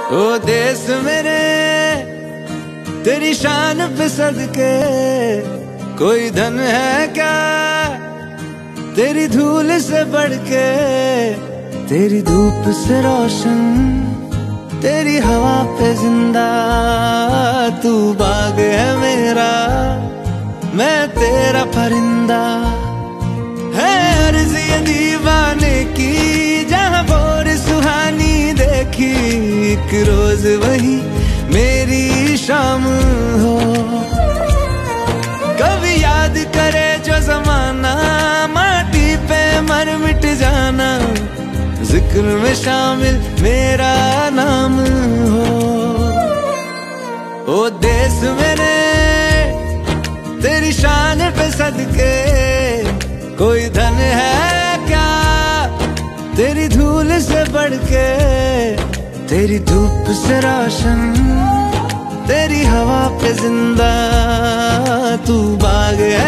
ओ देश मेरे तेरी शान पे सदके, कोई धन है क्या तेरी धूल से बढ़ के। तेरी धूप से रोशन, तेरी हवा पे जिंदा, तू बाग है मेरा, मैं तेरा परिंदा। है अर्ज़ ये दीवाने की, जहाँ बोर सुहानी देखी, एक रोज वही मेरी शाम हो। कभी याद करे जो जमाना, माटी पे मर मिट जाना, जिक्र में शामिल मेरा नाम हो। ओ देश मेरे तेरी शान पे सदके, कोई धन है क्या तेरी धूल से बढ़ के। तेरी धूप से रोशन, तेरी हवा पे जिंदा, तू बाग है